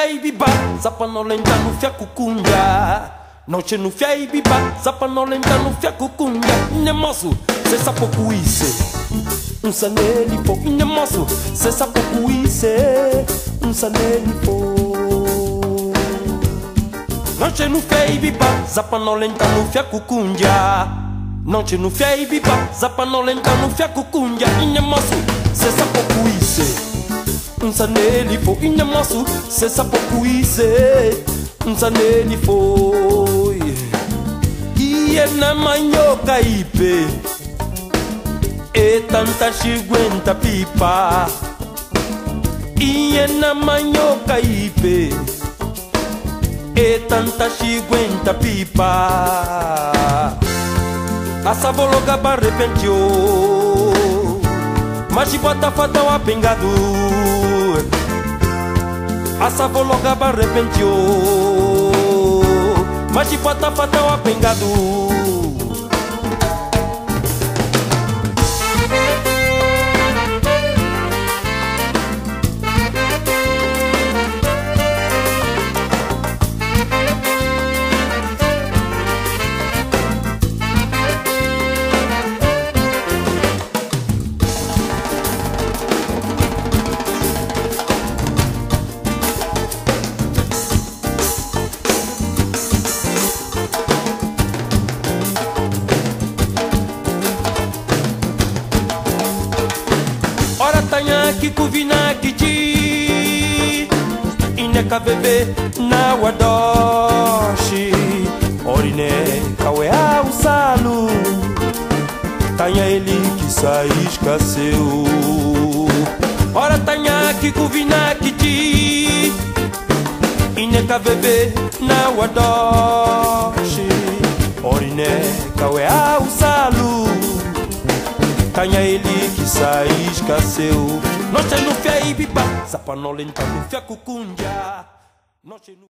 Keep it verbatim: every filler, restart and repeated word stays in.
fia e biba, zapa no lenta no fia cucunja. Noche no fia e biba, zapa no lenta no fia cucunja. Inhemoso, se sapo cuise. Um sanele po, inhemoso, se sapo cuise. Um sanele po. Noche no fia e biba, zapa no lenta no fia cucunja. Noche no fia e biba, zapa no lenta no fia cucunja. Inhemoso, se sapo cuise. Um sanele po, inhemoso, se sapo cuise. Um sanele foi. E é na manhoca ipe. E tanta chiguenta pipa. E é na manhoca ipe. E tanta chiguenta pipa. A savologa barrepentiu. Mas se bota fata o pingado. A savologa barrepentiu. Mas se bota fata o pingado. Tanha que cuvina que ti Ineka bebê na wadoshi Orine kawe a usalu Tanha ele que sai escaseu. Ora tanha que cuvina que ti Ineka bebê na wadoshi Orine kawe a usalu Tanha ele que sai escaseu. Noche no fia e biba, zapa no lenta no fia cucunja. Noche no